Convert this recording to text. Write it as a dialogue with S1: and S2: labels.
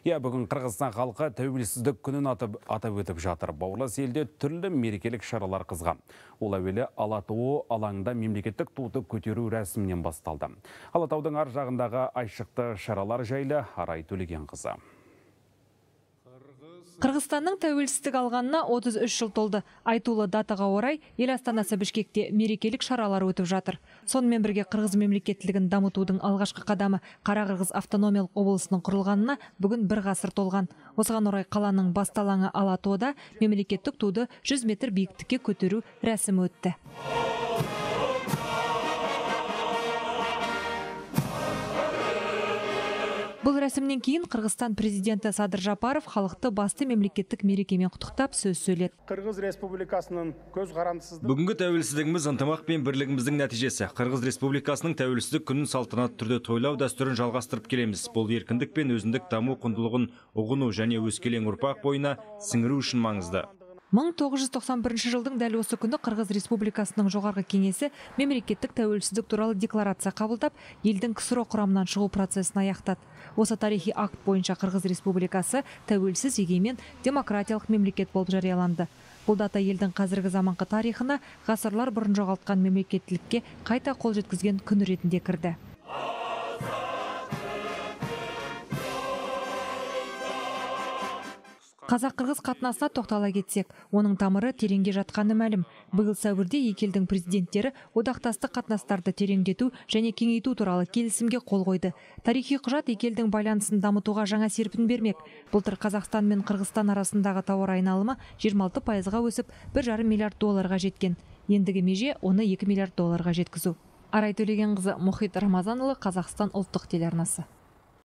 S1: Бүгін Қырғызстан халқы тәуелсіздік күнін атап өтіп жатыр. Бауырлас елде түрлі мерекелік шаралар қызған. Ол әуелі Алатау алаңында мемлекеттік туды көтеру рәсімінен басталды. Алатаудың ар жағындағы айшықты шаралар жайлы Арай Төлегенқызы.
S2: Қырғызстанның тәуелсіздік алғанына 33 жыл толды. Айтулы датаға орай ел астанасы Бішкекте мерекелік шаралар өтіп жатыр. Сонымен бірге қырғыз мемлекеттілігін дамытудың алғашқы қадамы Қара-Қырғыз автономиялық облысының құрылғанына бүгін бір ғасыр толған. Осыған орай қаланың басталаңы Алатауда мемлекеттік туды 100 метр биіктікке көтеру рәсімі өтті. Бұл рәсімнен кейін Қырғызстан президенті Садыр Жапаров халықты басты мемлекеттік мерекемен құттықтап сөз сөйледі.
S3: Қырғыз Республикасының көз қарандысыздық.
S4: Бүгінгі тәуелсіздігіміз ынтымақ пен бірлігіміздің нәтижесі. Қырғыз Республикасының тәуелсіздік күнін салтанатты түрде тойлау дәстүрін жалғастырып келеміз. Бұл еркіндік пен өзіндік даму құндылығын ұғыну және өскелең ұрпақ бойына сіңіру үшін маңызды.
S2: 1991 жылдың дәл осы күні Қырғыз Республикасының жоғарғы кеңесі мемлекеттік тәуелсіздік туралы декларация қабылдап, елдің КСРО құрамынан шығу процесін аяқтады. Осы тарихи акт бойынша Қырғыз Республикасы тәуелсіз, егемен, демократиялық мемлекет болып жарияланды. Бұл дата елдің қазіргі заманғы тарихына ғасырлар бұрын жоғалтқан мемлекеттілікке қайта қол жеткізген күн ретінде кірді. Қазақ-қырғыз қатынасына тоқтала кетсек, оның тамыры тереңге жатқаны мәлім. Биыл сәуірде екі елдің президенттері одақтастық қатынастарды тереңдету және кеңейту туралы келісімге қол қойды. Тарихи құжат екі елдің байланысын дамытуға жаңа серпін бермек. Былтыр Қазақстан мен Қырғызстан арасындағы тауар айналымы 26%-ға өсіп, 1,5 миллиард долларға жеткен. Ендігі меже оны 2 миллиард долларға жеткізу. Арай Төлегенқызы, Мұхит Рамазанұлы, Қазақстан ұлттық телеарнасы.